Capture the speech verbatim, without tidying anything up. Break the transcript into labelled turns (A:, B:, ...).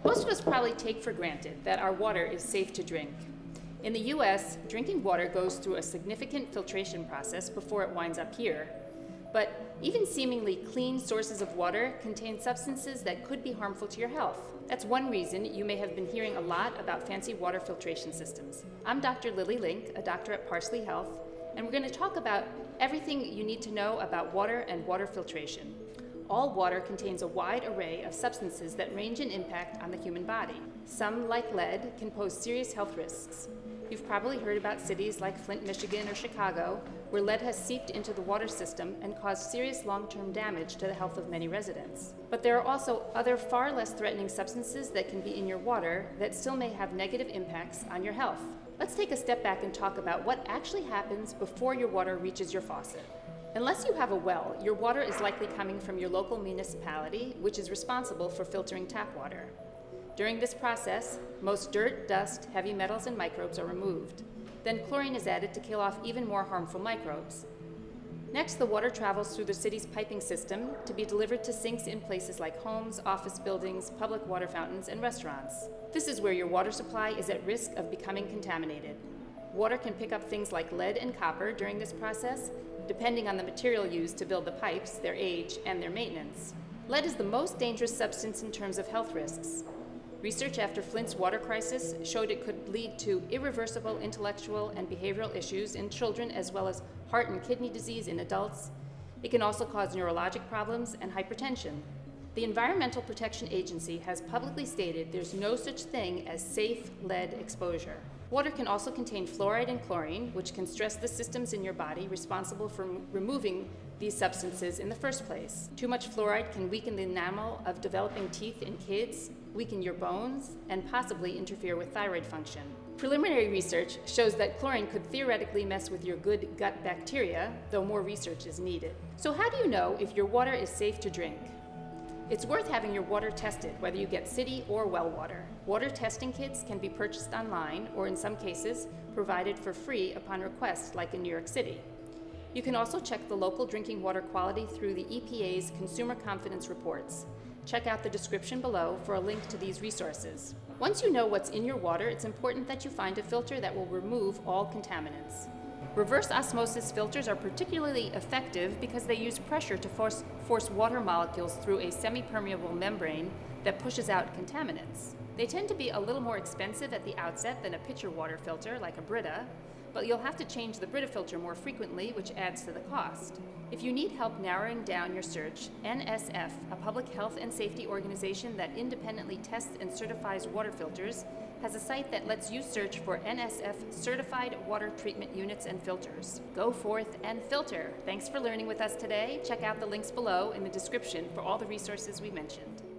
A: Most of us probably take for granted that our water is safe to drink. In the U S, drinking water goes through a significant filtration process before it winds up here. But even seemingly clean sources of water contain substances that could be harmful to your health. That's one reason you may have been hearing a lot about fancy water filtration systems. I'm Doctor Lilli Link, a doctor at Parsley Health, and we're going to talk about everything you need to know about water and water filtration. All water contains a wide array of substances that range in impact on the human body. Some, like lead, can pose serious health risks. You've probably heard about cities like Flint, Michigan, or Chicago, where lead has seeped into the water system and caused serious long-term damage to the health of many residents. But there are also other far less threatening substances that can be in your water that still may have negative impacts on your health. Let's take a step back and talk about what actually happens before your water reaches your faucet. Unless you have a well, your water is likely coming from your local municipality, which is responsible for filtering tap water. During this process, most dirt, dust, heavy metals, and microbes are removed. Then chlorine is added to kill off even more harmful microbes. Next, the water travels through the city's piping system to be delivered to sinks in places like homes, office buildings, public water fountains, and restaurants. This is where your water supply is at risk of becoming contaminated. Water can pick up things like lead and copper during this process, depending on the material used to build the pipes, their age, and their maintenance. Lead is the most dangerous substance in terms of health risks. Research after Flint's water crisis showed it could lead to irreversible intellectual and behavioral issues in children, as well as heart and kidney disease in adults. It can also cause neurologic problems and hypertension. The Environmental Protection Agency has publicly stated there's no such thing as safe lead exposure. Water can also contain fluoride and chlorine, which can stress the systems in your body responsible for removing these substances in the first place. Too much fluoride can weaken the enamel of developing teeth in kids, weaken your bones, and possibly interfere with thyroid function. Preliminary research shows that chlorine could theoretically mess with your good gut bacteria, though more research is needed. So how do you know if your water is safe to drink? It's worth having your water tested, whether you get city or well water. Water testing kits can be purchased online, or in some cases, provided for free upon request, like in New York City. You can also check the local drinking water quality through the E P A's Consumer Confidence Reports. Check out the description below for a link to these resources. Once you know what's in your water, it's important that you find a filter that will remove all contaminants. Reverse osmosis filters are particularly effective because they use pressure to force, force water molecules through a semi-permeable membrane that pushes out contaminants. They tend to be a little more expensive at the outset than a pitcher water filter like a Brita, but you'll have to change the Brita filter more frequently, which adds to the cost. If you need help narrowing down your search, N S F, a public health and safety organization that independently tests and certifies water filters, has a site that lets you search for N S F certified water treatment units and filters. Go forth and filter. Thanks for learning with us today. Check out the links below in the description for all the resources we mentioned.